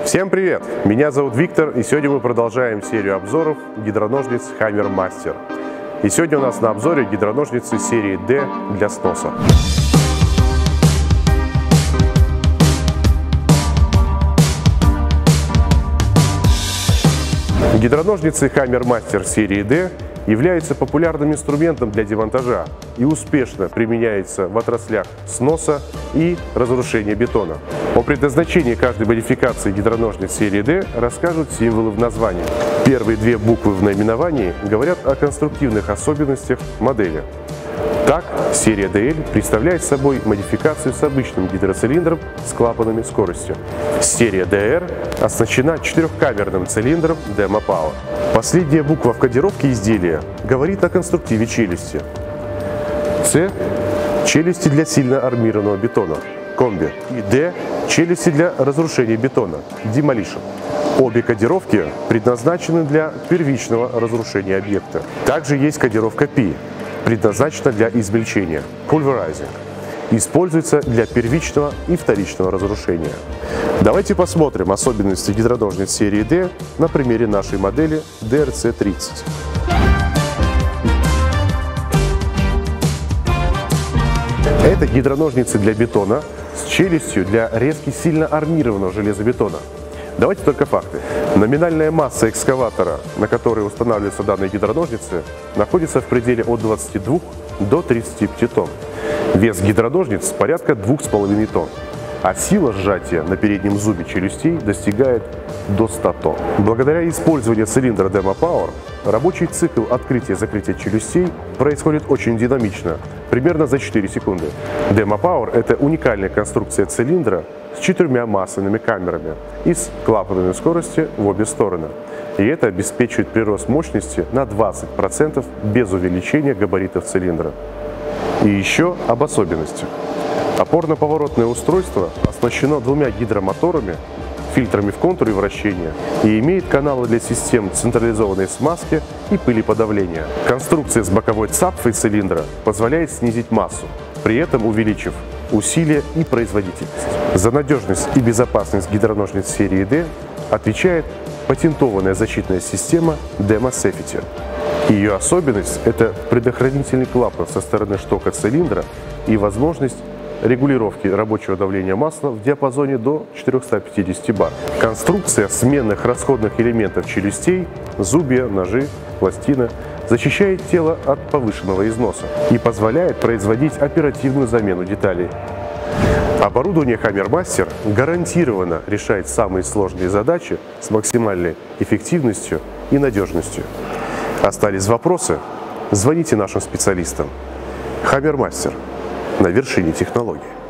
Всем привет! Меня зовут Виктор, и сегодня мы продолжаем серию обзоров гидроножниц Hammer Master. И сегодня у нас на обзоре гидроножницы серии D для сноса. Гидроножницы Hammer Master серии D являются популярным инструментом для демонтажа и успешно применяется в отраслях сноса и разрушения бетона. О предназначении каждой модификации гидроножниц серии D расскажут символы в названии. Первые две буквы в наименовании говорят о конструктивных особенностях модели. Так, серия DL представляет собой модификацию с обычным гидроцилиндром с клапанами скоростью. Серия DR оснащена четырехкамерным цилиндром Demo Power. Последняя буква в кодировке изделия говорит о конструктиве челюсти. C – челюсти для сильно армированного бетона, комби. И D – челюсти для разрушения бетона, demolition. Обе кодировки предназначены для первичного разрушения объекта. Также есть кодировка P, предназначена для измельчения, pulverizing. Используется для первичного и вторичного разрушения. Давайте посмотрим особенности гидроножниц серии D на примере нашей модели DRC-30. Это гидроножницы для бетона с челюстью для резки сильно армированного железобетона. Давайте только факты. Номинальная масса экскаватора, на которой устанавливаются данные гидроножницы, находится в пределе от 22 до 35 тонн. Вес гидроножниц порядка 2,5 тонн, а сила сжатия на переднем зубе челюстей достигает до 100 тонн. Благодаря использованию цилиндра Demo Power рабочий цикл открытия и закрытия челюстей происходит очень динамично, примерно за 4 секунды. Demo Power – это уникальная конструкция цилиндра с 4 масляными камерами и с клапанами скорости в обе стороны. И это обеспечивает прирост мощности на 20% без увеличения габаритов цилиндра. И еще об особенностях. Опорно-поворотное устройство оснащено двумя гидромоторами, фильтрами в контуре вращения и имеет каналы для систем централизованной смазки и пылеподавления. Конструкция с боковой цапфой цилиндра позволяет снизить массу, при этом увеличив усилие и производительность. За надежность и безопасность гидроножниц серии D отвечает патентованная защитная система Demo Safety. Ее особенность – это предохранительный клапан со стороны штока цилиндра и возможность регулировки рабочего давления масла в диапазоне до 450 бар. Конструкция сменных расходных элементов челюстей, зубья, ножи, пластины защищает тело от повышенного износа и позволяет производить оперативную замену деталей. Оборудование Hammer Master гарантированно решает самые сложные задачи с максимальной эффективностью и надежностью. Остались вопросы? Звоните нашим специалистам. Hammer Master на вершине технологий.